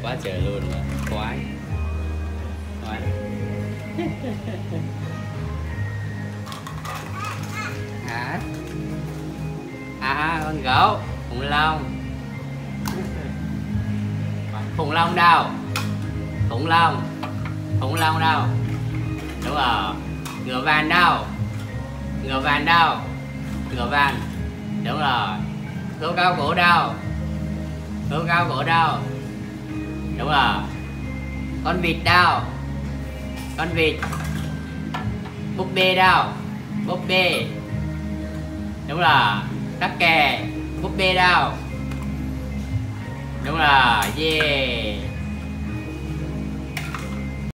quá trời luôn mà khoái. Khoái. Con gấu khủng long. Khủng long đâu? Khủng long đâu? Đúng rồi. Ngựa vàng đâu? Ngựa vàng đâu? Ngựa vàng. Đúng rồi. Gấu cao cổ đâu? Gấu cao cổ đâu? Đúng rồi. Con vịt đâu? Con vịt. Búp bê đâu? Búp bê. Đúng rồi. Tắc kè. Búp bê đâu? Đúng rồi. Yeah.